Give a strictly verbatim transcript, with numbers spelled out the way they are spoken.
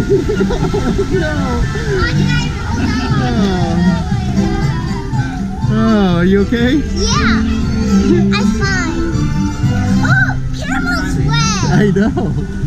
Oh, are you okay? Yeah, I'm fine. Oh, caramel's wet. I know.